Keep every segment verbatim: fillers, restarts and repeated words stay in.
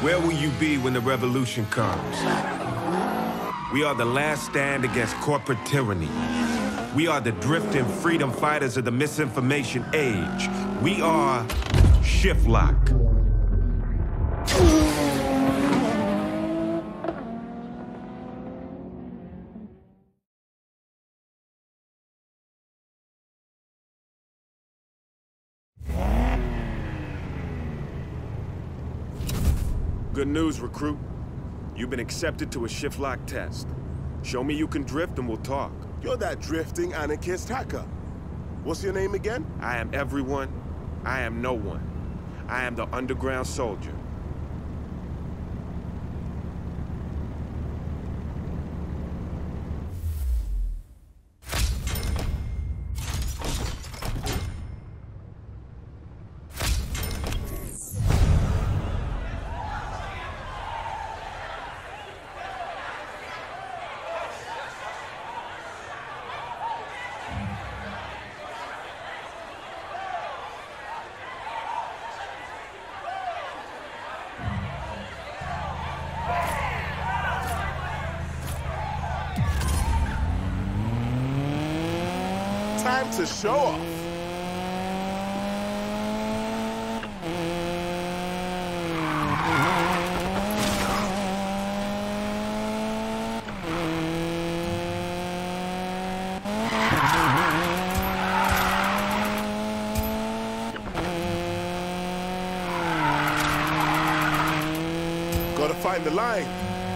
Where will you be when the revolution comes? We are the last stand against corporate tyranny. We are the drifting freedom fighters of the misinformation age. We are Shift Lock. Good news, recruit. You've been accepted to a Shift Lock test. Show me you can drift and we'll talk. You're that drifting anarchist hacker. What's your name again? I am everyone. I am no one. I am the underground soldier. Time to show off. Gotta find the line.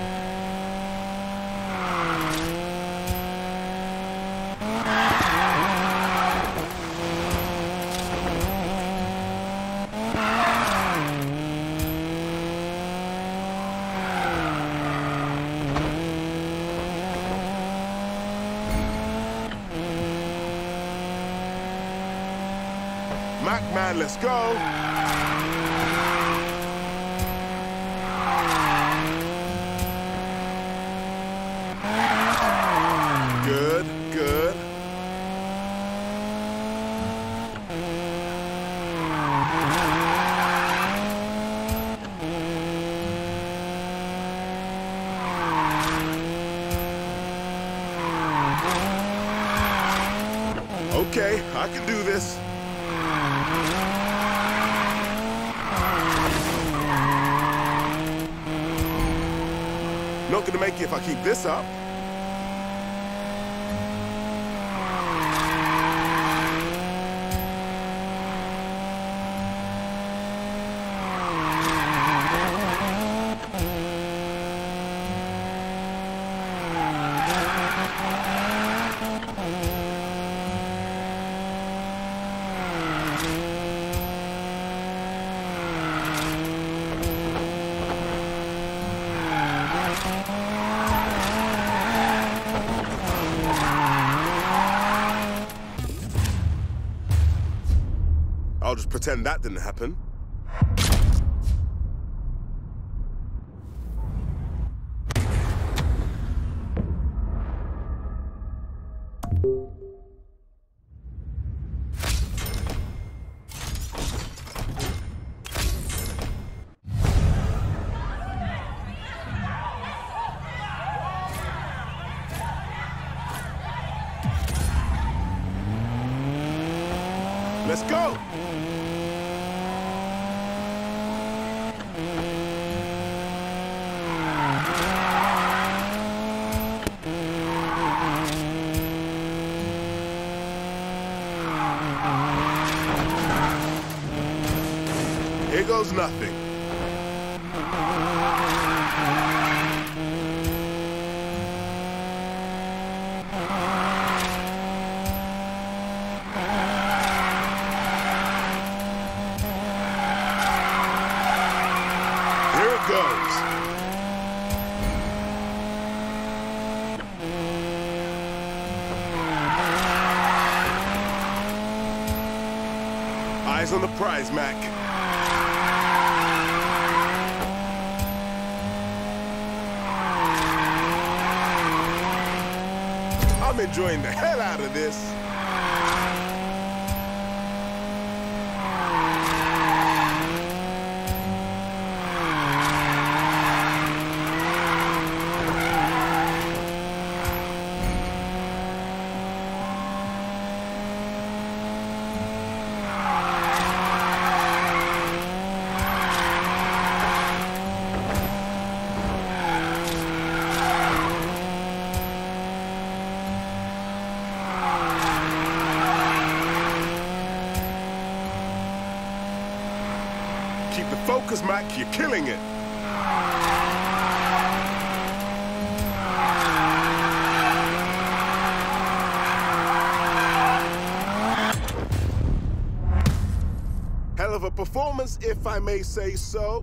Mac man, let's go. Good, good. Okay, I can do this. Not gonna make it if I keep this up. I'll just pretend that didn't happen. Let's go! Here goes nothing. Here it goes. Eyes on the prize, Mac. I'm enjoying the hell out of this. focus, Mac. You're killing it. Hell of a performance, if I may say so.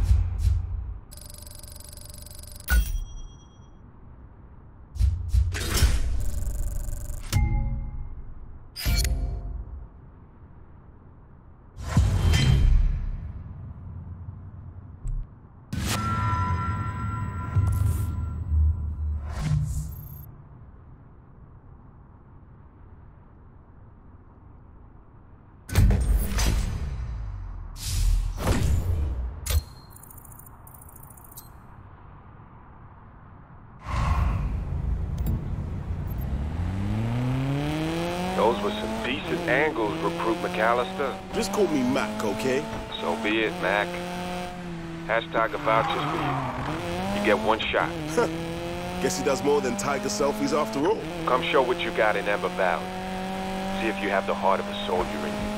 Those were some decent angles, Recruit McAllister. Just call me Mac, okay? So be it, Mac. Hashtag vouchers for you. You get one shot. Guess he does more than tiger selfies after all. Come show what you got in Ember Valley. See if you have the heart of a soldier in you.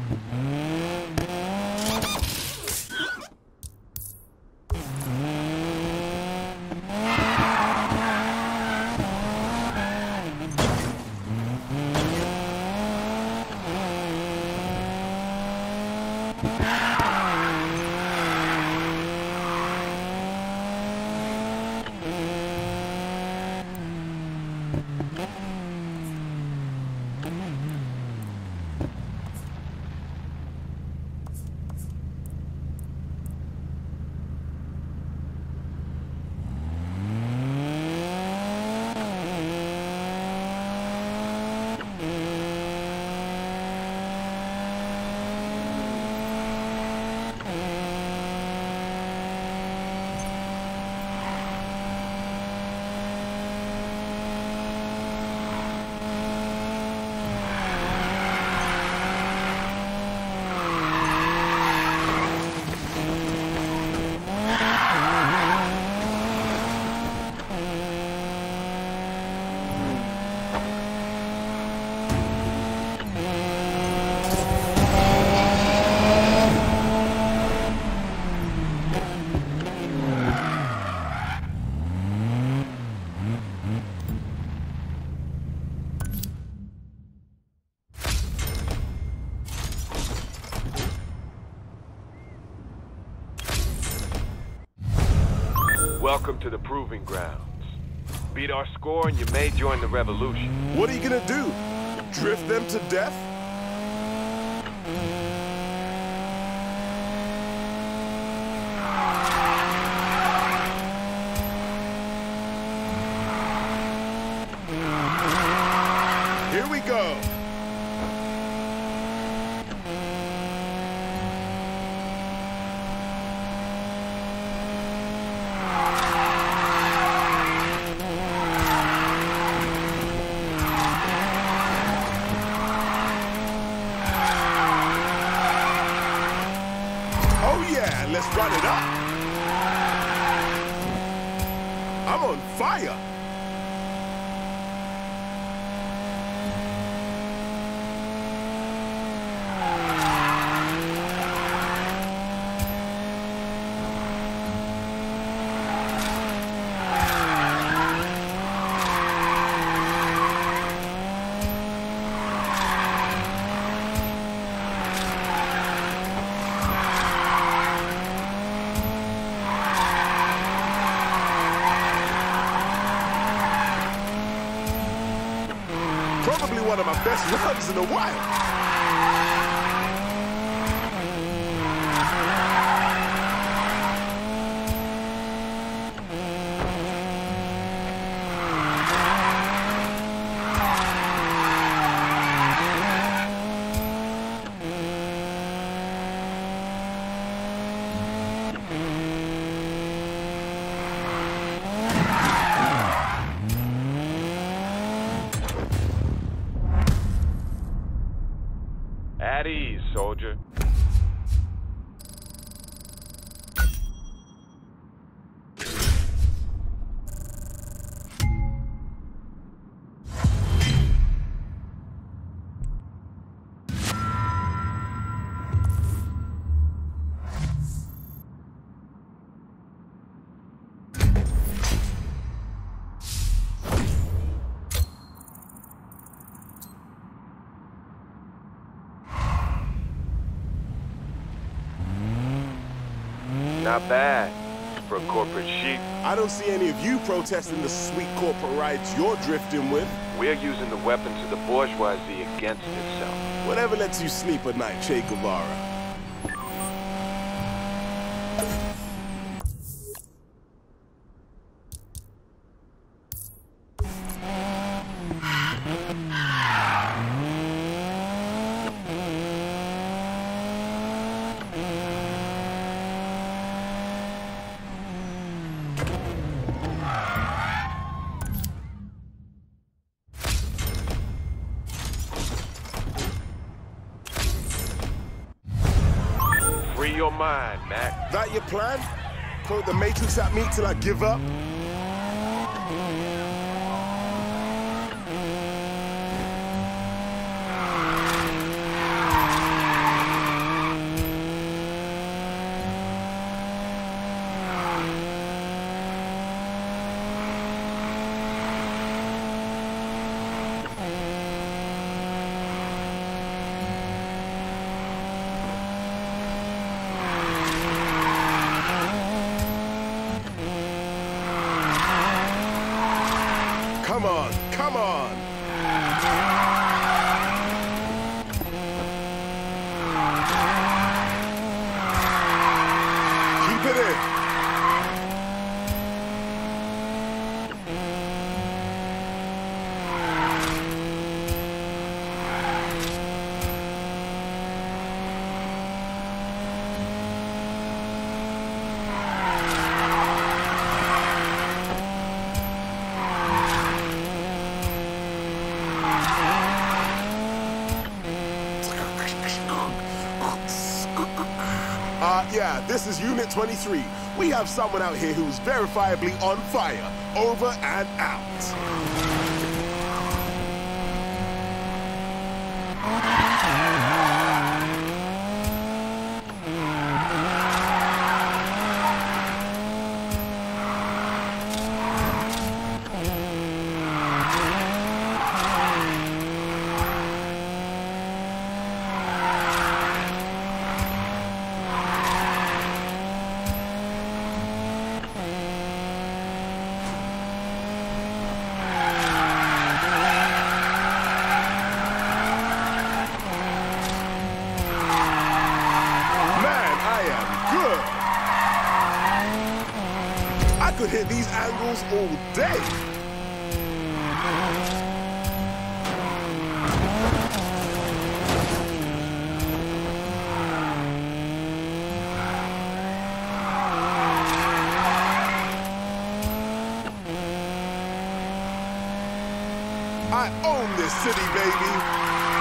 Welcome to the Proving Grounds. Beat our score and you may join the revolution. What are you gonna do? Drift them to death? Here we go. Let's run it up. I'm on fire. Probably one of my best runs in a while. At ease, soldier. Not bad for a corporate sheep. I don't see any of you protesting the sweet corporate rights you're drifting with. We're using the weapons of the bourgeoisie against itself. Whatever lets you sleep at night, Che Guevara. Free your mind, Mac. That your plan? Quote the Matrix at me till I give up? yeah, this is Unit twenty-three. We have someone out here who's verifiably on fire. Over and out. I could hit these angles all day. I own this city, baby.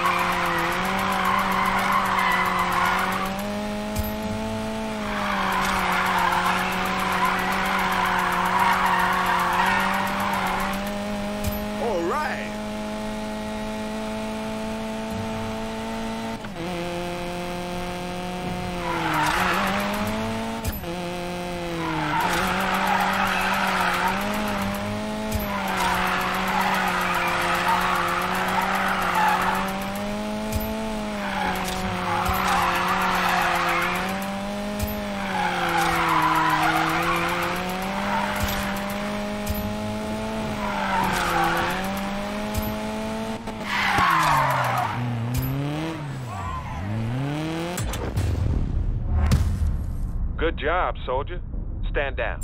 Good job, soldier. Stand down.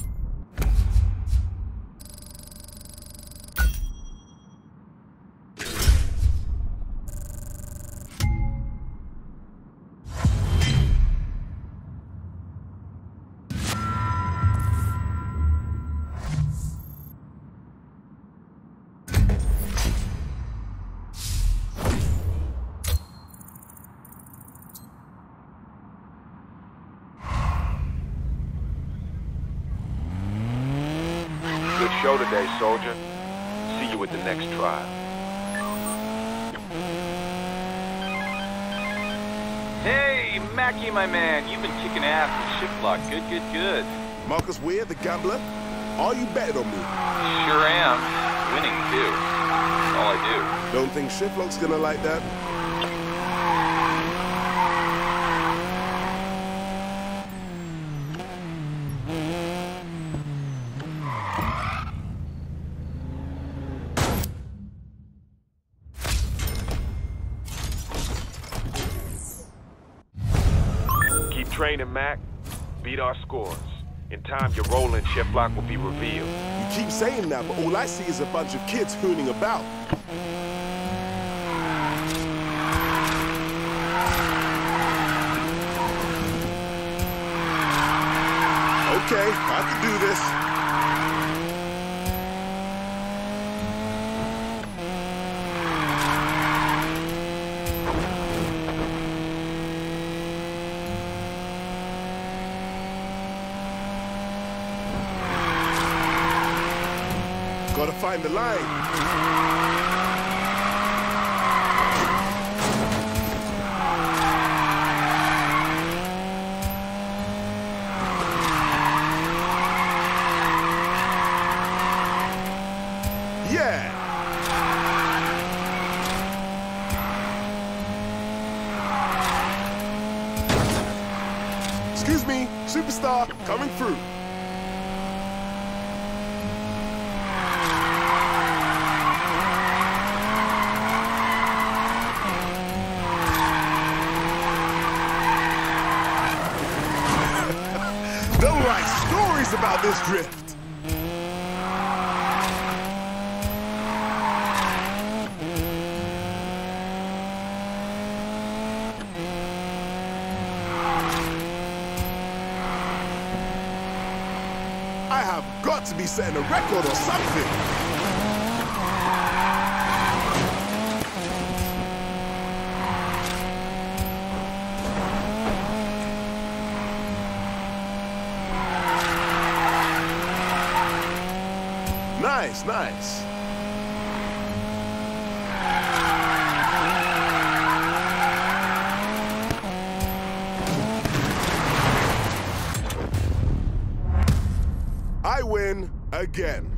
Good show today, soldier. See you at the next trial. Hey, Mackie, my man. You've been kicking ass with shift lock. Good, good, good. Marcus Weir, the gambler, are you betting on me? Sure am. Winning, too. That's all I Don't think Shiftlock's gonna like that. Training, Mac. Beat our scores. In time, your role in shift lock will be revealed. You keep saying that, but all I see is a bunch of kids hooning about. Okay, I can do this. Gotta find the line. Yeah. Excuse me, superstar, coming through. Don't write stories about this drift. I have got to be setting a record or something. Nice, nice. I win again.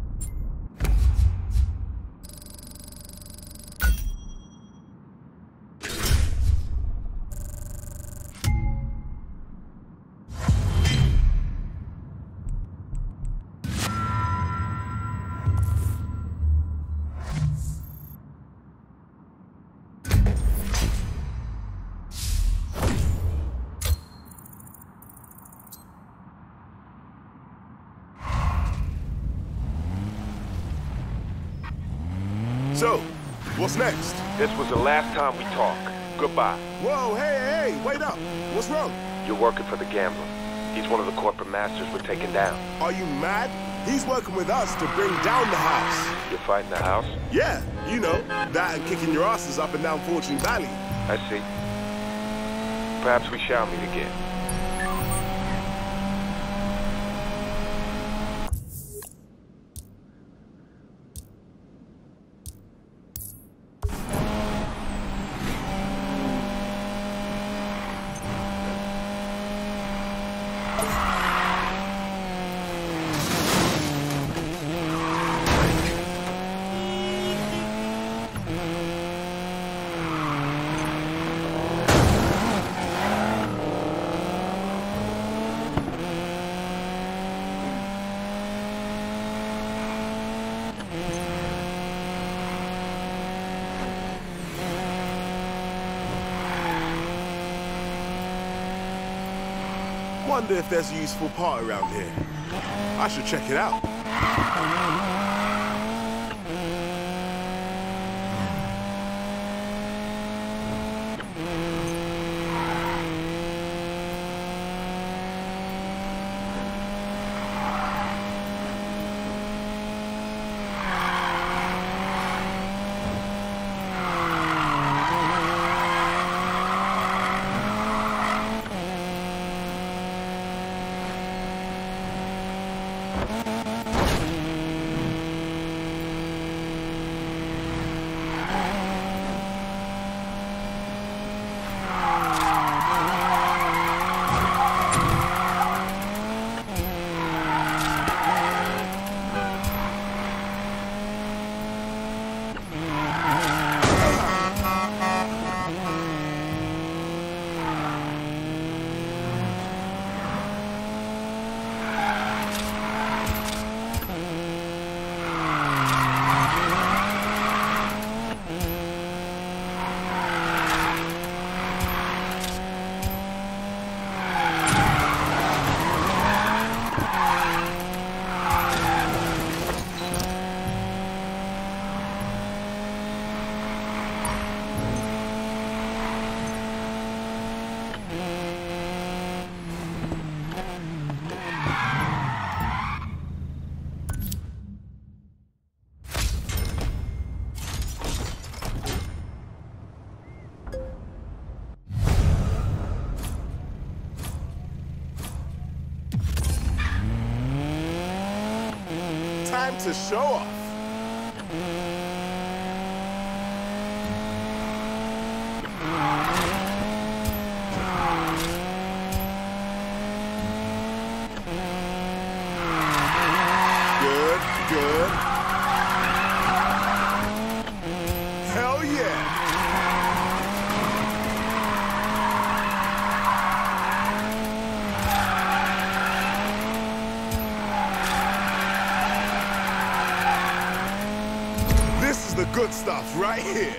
So, what's next? This was the last time we talk. Goodbye. Whoa, hey, hey, hey, wait up. What's wrong? You're working for the gambler. He's one of the corporate masters we're taking down. Are you mad? He's working with us to bring down the house. You're fighting the house? Yeah, you know, that and kicking your asses up and down Fortune Valley. I see. Perhaps we shall meet again. Wonder if there's a useful part around here. I should check it out. Time to show off. Good, good. Hell yeah. This is the good stuff right here.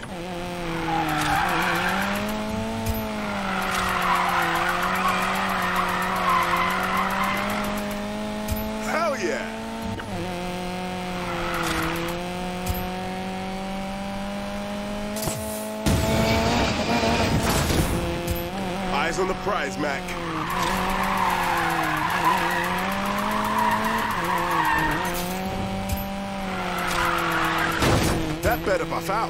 Hell yeah. Eyes on the prize, Mac. That better buff out.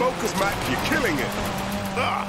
focus, Mac. You're killing it. Ah.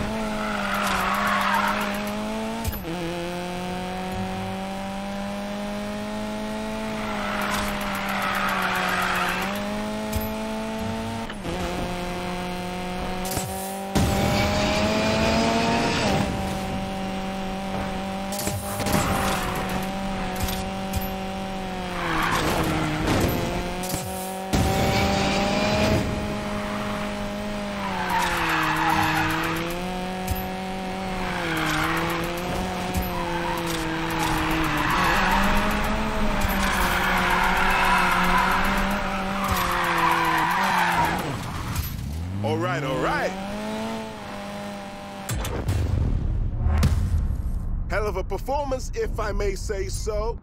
All right, all right. Hell of a performance, if I may say so.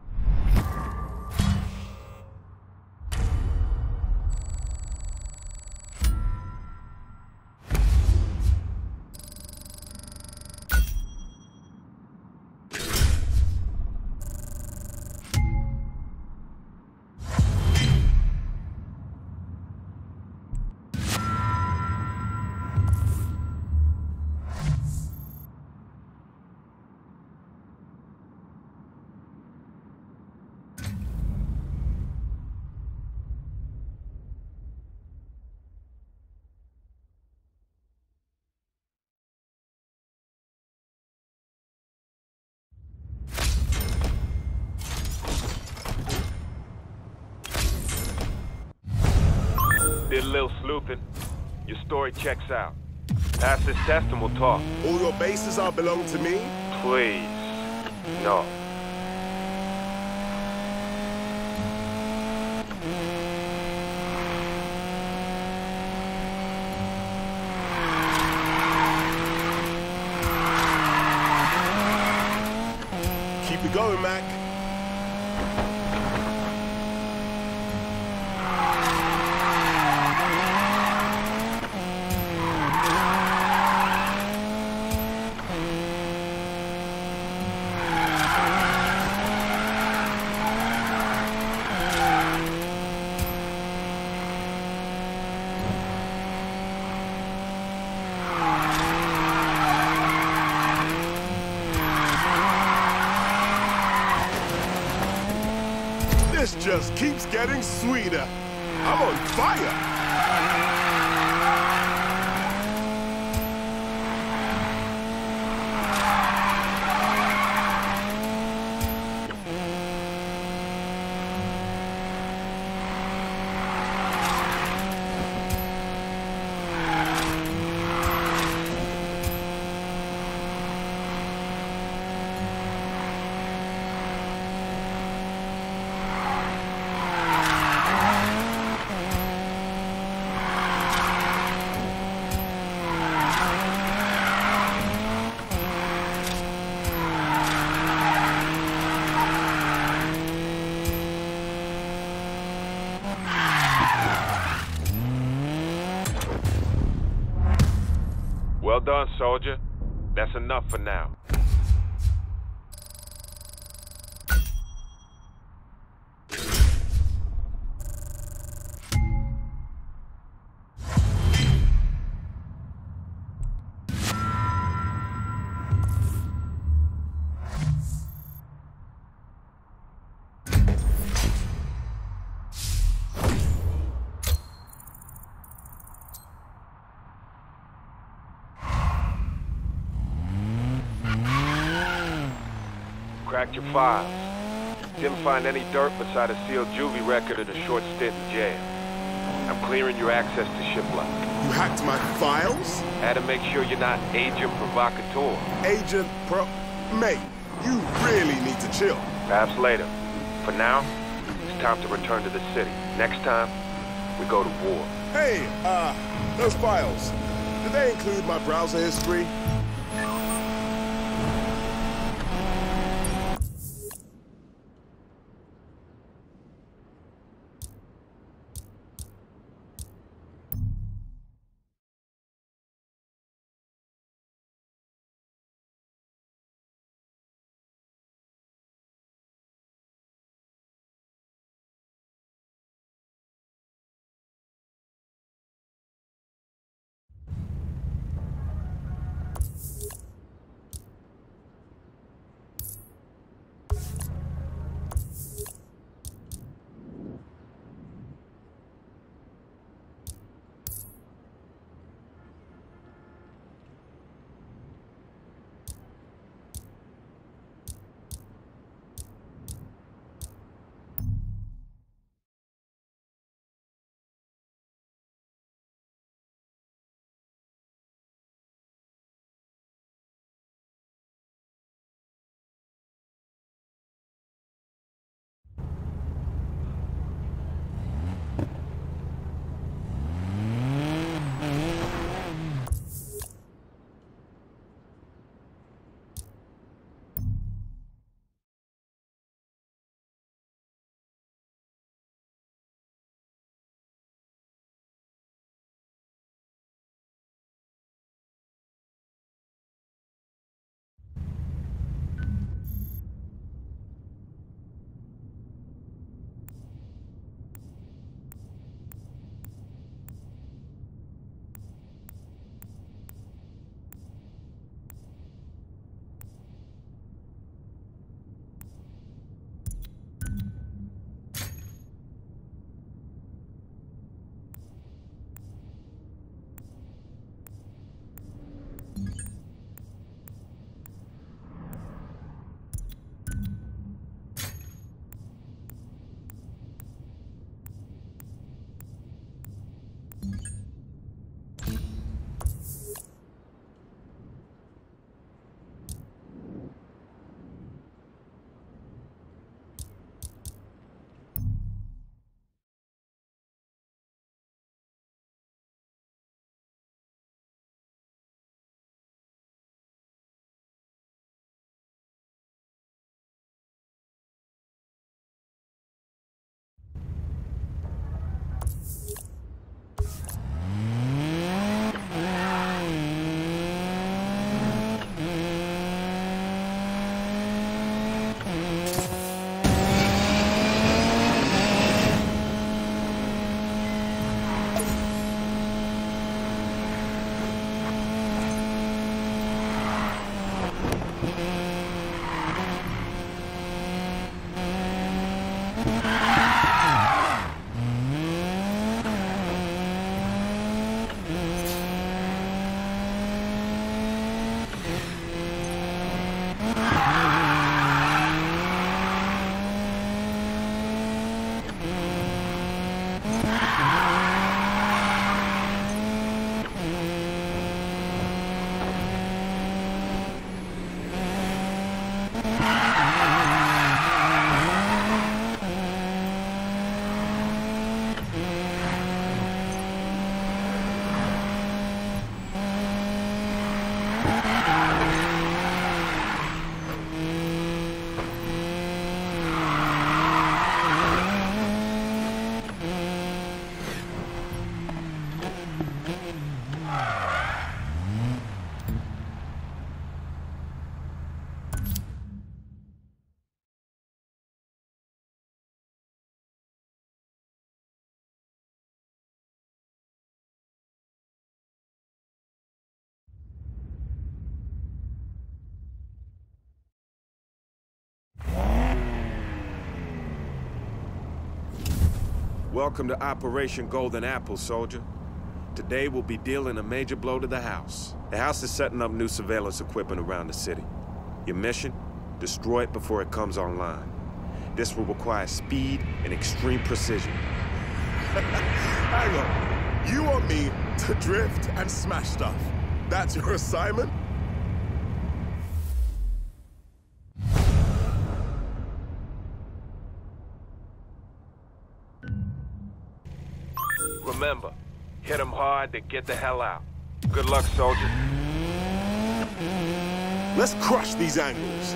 Did a little sleuthing. Your story checks out. Pass this test and we'll talk. All your bases are belong to me? Please. No. Keep it going, Mac. This just keeps getting sweeter. I'm on fire. Well done, soldier. That's enough for now. Cracked your files. Didn't find any dirt beside a sealed juvie record and a short stint in jail. I'm clearing your access to Shiplock. You hacked my files? Had to make sure you're not agent provocateur. Agent Pro... Mate, you really need to chill. Perhaps later. For now, it's time to return to the city. Next time, we go to war. Hey, uh, those files, did they include my browser history? Welcome to Operation Golden Apple, soldier. Today we'll be dealing a major blow to the house. The house is setting up new surveillance equipment around the city. Your mission? Destroy it before it comes online. This will require speed and extreme precision. Hang on. You want me to drift and smash stuff? That's your assignment? Remember, hit them hard, then get the hell out. Good luck, soldier. Let's crush these angles.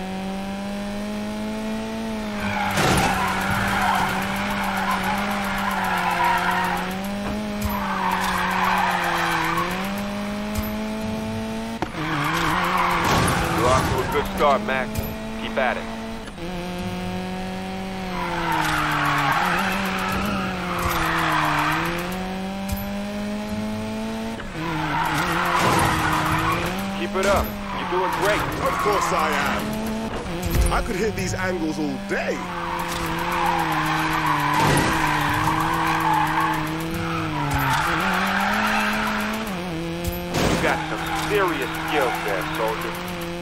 You're off to a good start, Mac. Keep at it. Keep it up. You're doing great. Of course I am. I could hit these angles all day. You got some serious skills there, soldier.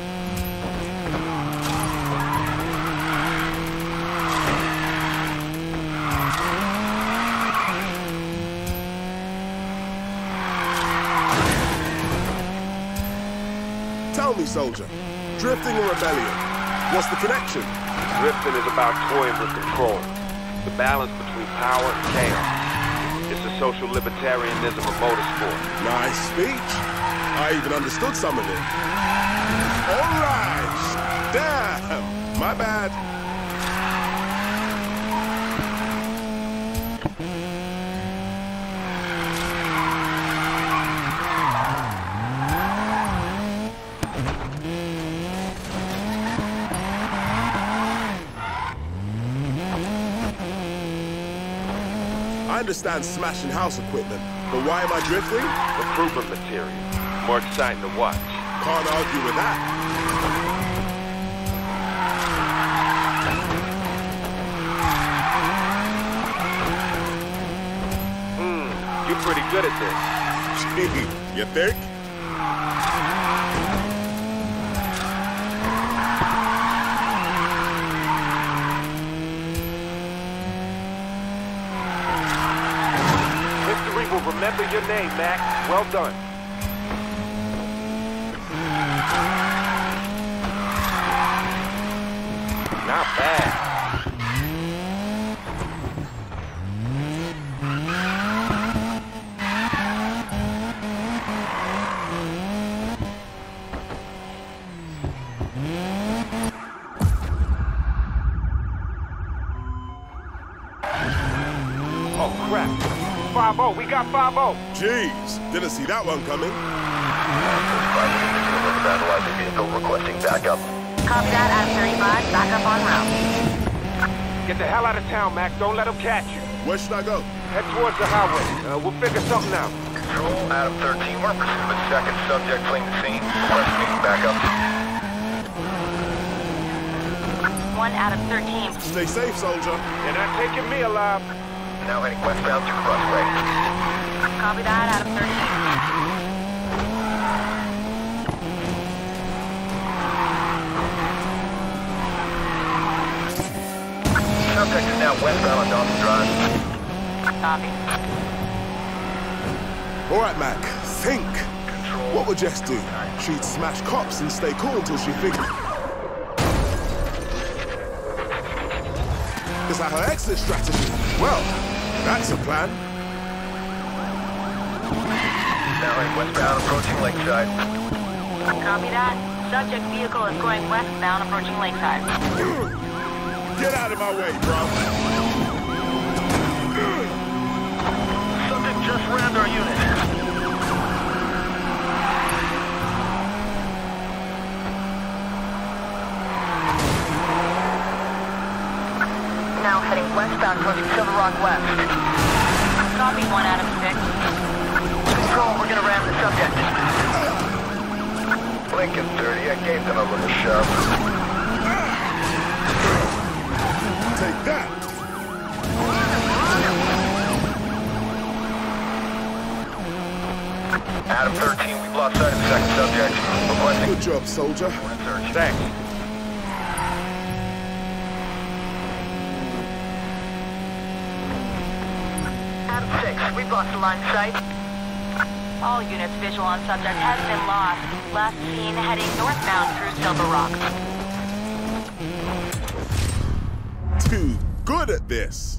Tell me, soldier, drifting and rebellion, what's the connection? Drifting is about toying with control. The balance between power and chaos. It's the social libertarianism of motorsport. Nice speech. I even understood some of it. All right. Damn. My bad. I understand smashing house equipment, but why am I drifting? Improvement material. More exciting to watch. Can't argue with that. Hmm, you're pretty good at this. Gee, you think? Remember your name, Mac. Well done. Not bad. Oh, crap. five oh, we got five oh. Jeez, didn't see that one coming. Vandalizing vehicle requesting backup. Copy that, Adam thirty-five, backup on route. Get the hell out of town, Mac. Don't let them catch you. Where should I go? Head towards the highway. Uh, we'll figure something out. Control, Adam thirteen, we're in pursuit of a second subject fleeing the scene. Requesting backup. One Adam thirteen. Stay safe, soldier. You're not taking me alive. Now heading westbound to Crossway. Copy that, Adam thirteen. Subject is now westbound on Dawson Drive. Copy. All right, Mac, think. What would Jess do? She'd smash cops and stay cool until she figured... Is that her exit strategy? Well, that's a plan. Now heading westbound, approaching Lakeside. Copy that. Subject vehicle is going westbound, approaching Lakeside. Get out of my way, bro. Subject just rammed our unit. Now heading westbound, approaching Silver Rock West. Copy one out of six. Control, we're gonna ram the subject. Lincoln thirty, I gave them a little shove. Take that. Adam thirteen, we've lost sight of the second subject. Requesting. Good job, soldier. We're in search. Thanks. Adam six, we've lost the line of sight. All units visual on subject has been lost. Last seen heading northbound through Silver Rock. Too good at this.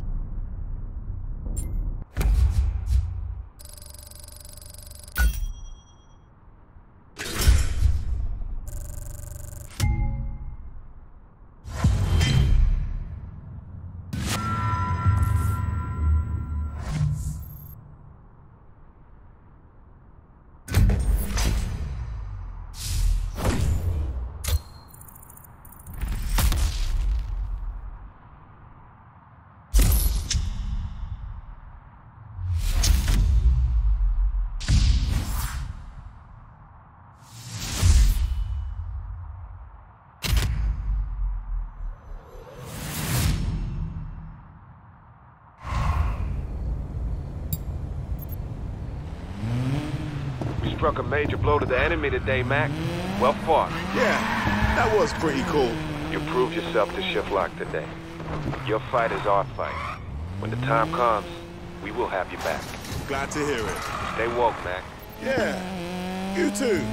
Struck a major blow to the enemy today, Mac. Well fought. Yeah, that was pretty cool. You proved yourself to Shiflock today. Your fight is our fight. When the time comes, we will have you back. Glad to hear it. Stay woke, Mac. Yeah, you too.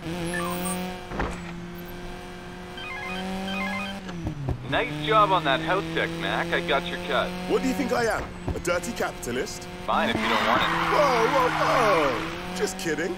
Nice job on that house deck, Mac. I got your cut. What do you think I am? A dirty capitalist? Fine if you don't want it. Whoa, whoa, whoa! Just kidding.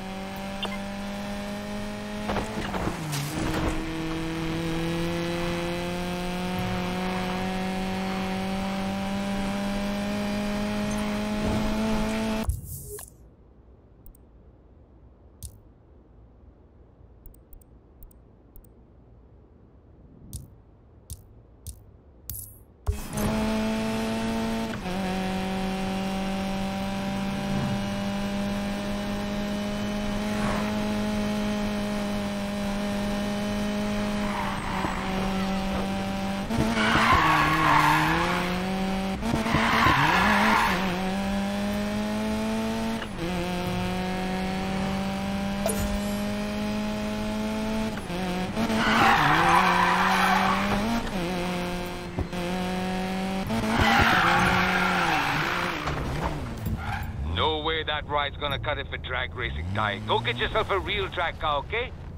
No way that ride's gonna cut it for drag racing, Ty. Go get yourself a real drag car, okay?